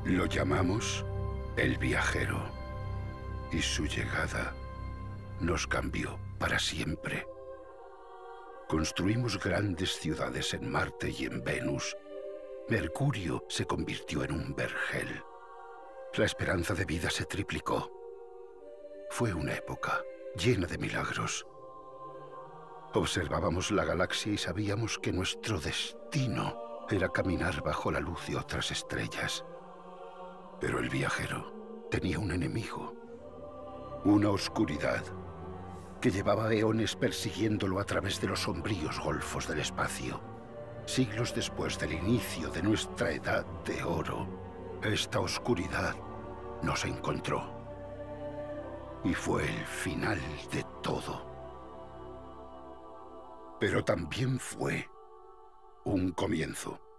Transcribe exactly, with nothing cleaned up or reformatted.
Lo llamamos el viajero, y su llegada nos cambió para siempre. Construimos grandes ciudades en Marte y en Venus. Mercurio se convirtió en un vergel. La esperanza de vida se triplicó. Fue una época llena de milagros. Observábamos la galaxia y sabíamos que nuestro destino era caminar bajo la luz de otras estrellas. Pero el viajero tenía un enemigo, una oscuridad que llevaba eones persiguiéndolo a través de los sombríos golfos del espacio. Siglos después del inicio de nuestra edad de oro, esta oscuridad nos encontró. Y fue el final de todo. Pero también fue un comienzo.